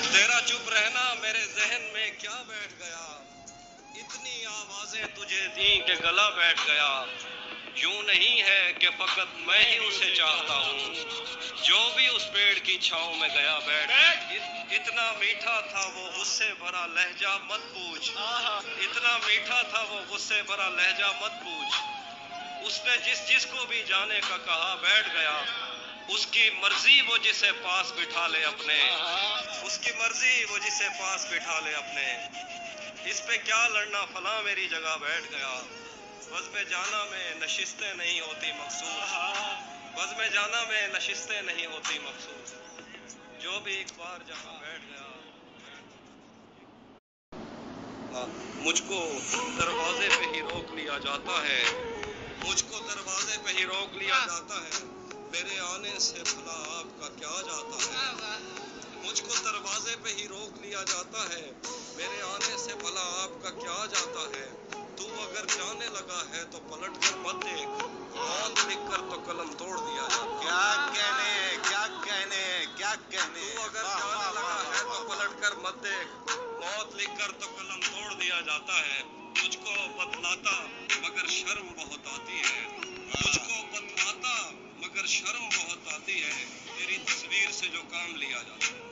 तेरा चुप रहना मेरे जहन में क्या बैठ गया, इतनी आवाजें तुझे दी कि गला बैठ गया। यूं नहीं है कि फकत मैं ही उसे चाहता हूँ, जो भी उस पेड़ की छांव में गया बैठ। इतना मीठा था वो गुस्से भरा लहजा मत पूछ, इतना मीठा था वो गुस्से भरा लहजा मत पूछ। उसने जिस को भी जाने का कहा बैठ गया, उसकी मर्जी वो जिसे पास बिठा ले अपने, उसकी मर्जी वो जिसे पास बिठा ले अपने। इस पे क्या लड़ना फला मेरी जगह बैठ गया। बस में जाना में नशिस्तें नहीं होती मखसूस, बस में जाना में नशिस्तें नहीं होती मखसूस। जो भी एक बार जहाँ बैठ गया। मुझको दरवाजे पे ही रोक लिया जाता है, मुझको दरवाजे पे ही रोक लिया जाता है। मेरे आने से भला आपका क्या जाता है। मुझको दरवाजे पे ही रोक लिया जाता है, मेरे आने से भला आपका क्या जाता है। तू अगर जाने लगा है तो पलट कर मत देख, मौत लिख कर तो कलम तोड़ दिया जाता है। क्या कहने तू अगर जाने लगा है तो पलट कर मत देख, मौत लिख कर तो कलम तोड़ दिया जाता है। मुझको बतलाता मगर शर्म बहुत आती है, मुझको बतलाता मगर शर्म बहुत आती है। तेरी तस्वीर से जो काम लिया जाता है।